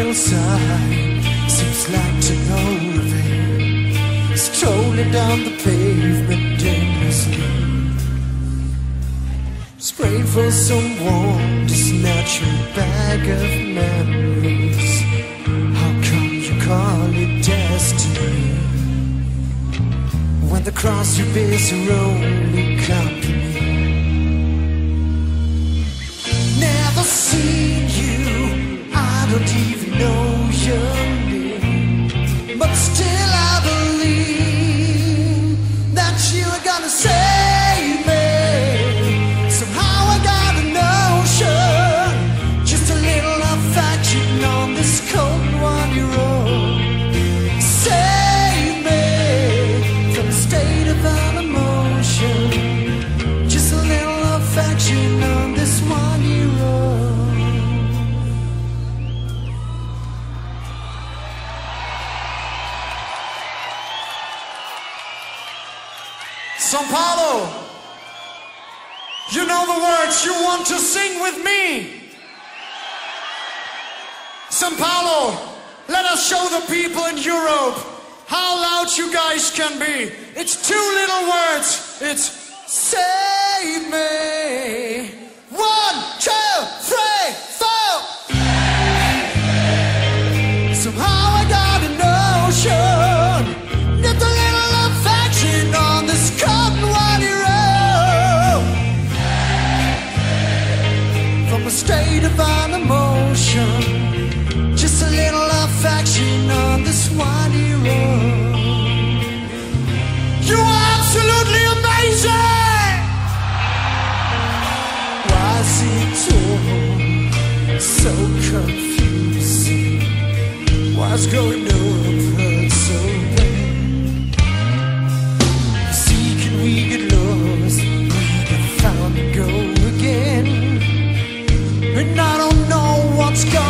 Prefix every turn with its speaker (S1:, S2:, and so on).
S1: final sign seems like to motivate, strolling down the pavement aimlessly, spraying for someone to snatch your bag of memories. How come you call it destiny when the cross you bear is your only company? Never seen you, I don't even know your name, but still I believe that you are gonna save me. Somehow I got a notion, just a little affection on this cold and windy road. Save me from a state of unemotion, just a little affection on this windy road. São Paulo, you know the words, you want to sing with me? São Paulo, let us show the people in Europe how loud you guys can be. It's two little words, it's save me. 1, 2, 3, 4. Somehow I got a notion, just a little affection on this cold and windy road. From a state of unemotion, just a little affection on this windy road. You are absolutely amazing. Why is it all so confusing? Why's going up hurt so bad? See, can we get lost? We get found and go again. And I don't know what's going on.